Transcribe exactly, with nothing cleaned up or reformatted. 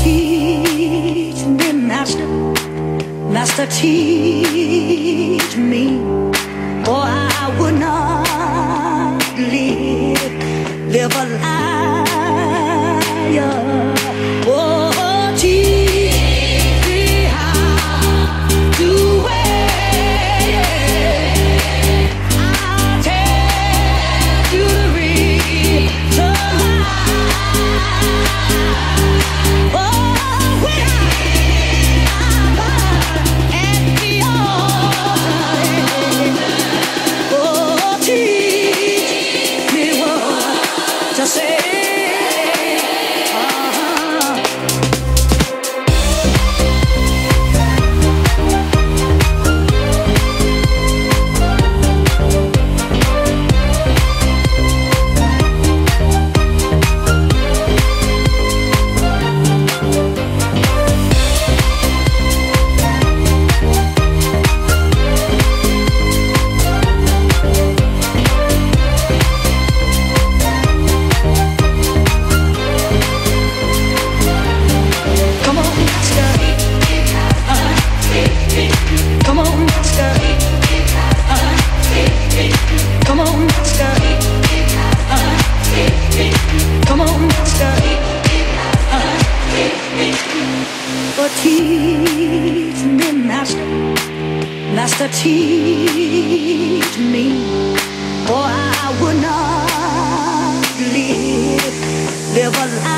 teach me, Master, Master, teach me, or I would not live, live a liar. Oh, teach me how to wait. I'll tell you the reason why. Oh, when I'm at the altar, oh, teach me what to say. Teach me, Master, Master, teach me, or I would not live, live a life.